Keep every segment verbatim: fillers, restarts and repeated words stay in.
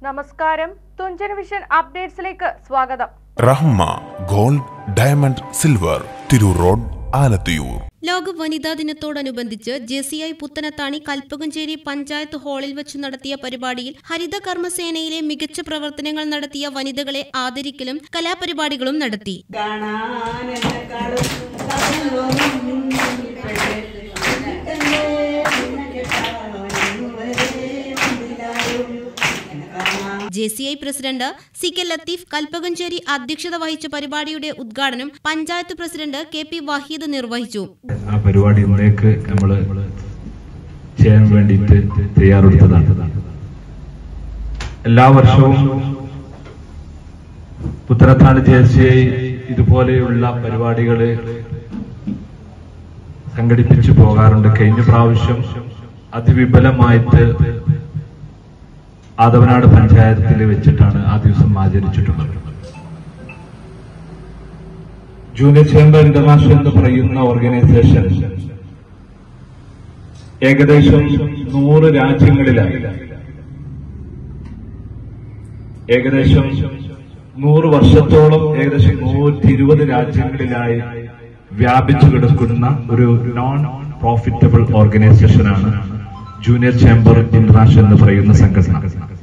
നമസ്കാരം, തുഞ്ചൻ വിഷൻ അപ്ഡേറ്റ്സിലേക്ക് സ്വാഗതം. Rahma gold, diamond, silver, Tirur road, Alathiyur. ലോക വനിതാ ദിനത്തോടനുബന്ധിച്ച് J C I Puthanathani Kalpakanchery panchayat ഹാളിൽ വെച്ച് നടത്തിയ പരിപാടിയിൽ ഹരിത കർമ്മസേനയിലെ മികച്ച പ്രവർത്തനങ്ങൾ നടത്തിയ വനിതകളെ ആദരിക്കലും കലാപരിപാടികളും നടത്തി. J C I president C K Latheef Kalpakanchery അധ്യക്ഷത വഹിച്ച പരിപാടിയുടെ ഉദ്ഘാടനം panchayat president K P Waheed നിർവഹിച്ചു. ആ പരിപാടി ഇന്നേക്ക് നമ്മൾ ചെയ്യാൻ വേണ്ടിയിട്ട് തയ്യാറെടുത്തതാണ്. എല്ലാ വർഷവും പുത്തനത്താണി ജെ സി ഐ ഇതുപോലെയുള്ള പരിപാടികൾ സംഘടിപ്പിച്ചു പോകാറുണ്ട്. കഴിഞ്ഞ പ്രാവശ്യം അതിവിപുലമായിട്ട് ആദവനാട് പഞ്ചായത്തിൽ വെച്ചിട്ടാണ് ആ ദിവസം ആചരിച്ചിട്ടുള്ളത്. ജൂനിയർ ചേംബർ ഇന്റർനാഷണൽ എന്ന് പറയുന്ന ഓർഗനൈസേഷൻ ഏകദേശം നൂറ് രാജ്യങ്ങളിലായി ഏകദേശം നൂറ് വർഷത്തോളം ഏകദേശം നൂറ്റി ഇരുപത് രാജ്യങ്ങളിലായി വ്യാപിച്ചു കിടക്കുന്ന ഒരു നോൺ പ്രോഫിറ്റബിൾ ഓർഗനൈസേഷനാണ് ജൂനിയർ ചേംബർ ഇന്റർനാഷണൽ എന്ന് പറയുന്ന സംഘടന.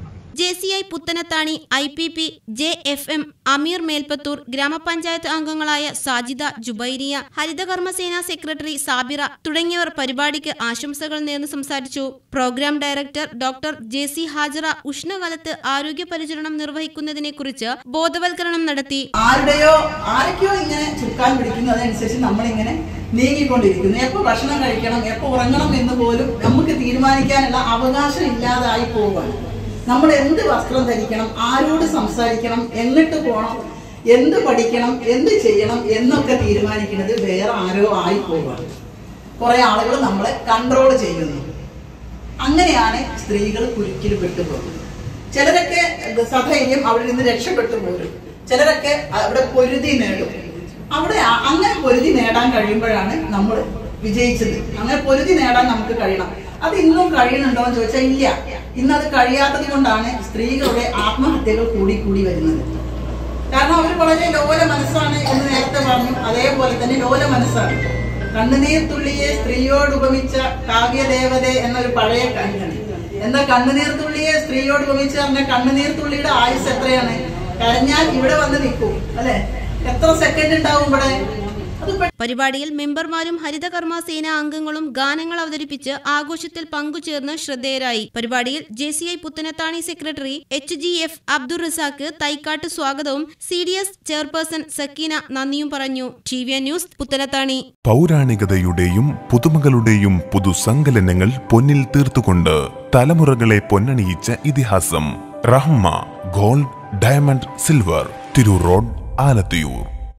J C I Puthanathani, I P P, J F M, Ameer Melpathur, ഗ്രാമപഞ്ചായത്ത് അംഗങ്ങളായ സാജിദ, ജുബൈരിയ, ഹരിതകർമ്മസേന സെക്രട്ടറി സാബിറ തുടങ്ങിയവർ പരിപാടിക്ക് ആശംസകൾ നേർന്ന് സംസാരിച്ചു. Programme director doctor J C Hajara ഉഷ്ണകാലത്ത് ആരോഗ്യ പരിചരണം നിർവഹിക്കുന്നതിനെ കുറിച്ച് ബോധവൽക്കരണം നടത്തി. ആരുടെയോ ആരൊക്കെയോ ഇങ്ങനെ ചുക്കാൻ പിടിക്കുന്നു, അതനുസരിച്ച് നമ്മളിങ്ങനെ നീങ്ങിക്കൊണ്ടിരിക്കുന്നു. എപ്പോ ഭക്ഷണം കഴിക്കണം, എപ്പോ ഉറങ്ങണം എന്ന് പോലും നമുക്ക് തീരുമാനിക്കാനുള്ള അവകാശം ഇല്ലാതായി പോവുകയാണ്. നമ്മൾ എന്ത് വസ്ത്രം ധരിക്കണം, ആരോട് സംസാരിക്കണം, എങ്ങോട്ട് പോകണം, എന്ത് പഠിക്കണം, എന്ത് ചെയ്യണം എന്നൊക്കെ തീരുമാനിക്കുന്നത് വേറെ ആരോ ആയി പോവുകയാണ്. കുറെ ആളുകൾ നമ്മളെ കൺട്രോൾ ചെയ്യുന്നു. അങ്ങനെയാണ് സ്ത്രീകൾ കുരുക്കിൽ പെട്ടുപോകുന്നത്. ചിലരൊക്കെ സധൈര്യം അവിടെ നിന്ന് രക്ഷപ്പെട്ടു പോരും, ചിലരൊക്കെ അവിടെ പൊരുതി നേടും. അവിടെ അങ്ങനെ പൊരുതി നേടാൻ കഴിയുമ്പോഴാണ് നമ്മൾ വിജയിച്ചത്. അങ്ങനെ പൊരുതി നേടാൻ നമുക്ക് കഴിയണം. അത് ഇന്നും കഴിയുന്നുണ്ടോ എന്ന് ചോദിച്ചാൽ ഇല്ല. ഇന്നത് കഴിയാത്തത് കൊണ്ടാണ് സ്ത്രീകളുടെ ആത്മഹത്യകൾ കൂടി കൂടി വരുന്നത്. കാരണം അവർ വളരെ ലോല മനസ്സാണ് എന്ന് നേരത്തെ പറഞ്ഞു. അതേപോലെ തന്നെ ലോല മനസ്സാണ്. കണ്ണുനീർ തുള്ളിയെ സ്ത്രീയോട് ഉപമിച്ച കാവ്യദേവത എന്നൊരു പഴയ കവിയാണ്. എന്താ കണ്ണുനീർ തുള്ളിയെ സ്ത്രീയോട് ഉപമിച്ച പറഞ്ഞ കണ്ണുനീർ തുള്ളിയുടെ ആയുസ് എത്രയാണ്? കരഞ്ഞാൽ ഇവിടെ വന്ന് നിൽക്കും അല്ലെ? എത്ര സെക്കൻഡ് ഉണ്ടാവും ഇവിടെ? പരിപാടിയിൽ മെമ്പർമാരും ഹരിതകർമ്മ സേന അംഗങ്ങളും ഗാനങ്ങൾ അവതരിപ്പിച്ച് ആഘോഷത്തിൽ പങ്കുചേർന്ന് ശ്രദ്ധേയരായി. പരിപാടിയിൽ J C I Puthanathani secretary H G F Abdul Razak Thaikkat സ്വാഗതവും C D S chairperson Sakeena നന്ദിയും പറഞ്ഞു. T V news Puthanathani. പൗരാണികതയുടെയും പുതുമകളുടെയും പുതുസങ്കലനങ്ങൾ പൊന്നിൽ തീർത്തുകൊണ്ട് തലമുറകളെ പൊന്നണിയിച്ച ഇതിഹാസം Rahma gold, diamond, silver, Tirur road, Alathiyur.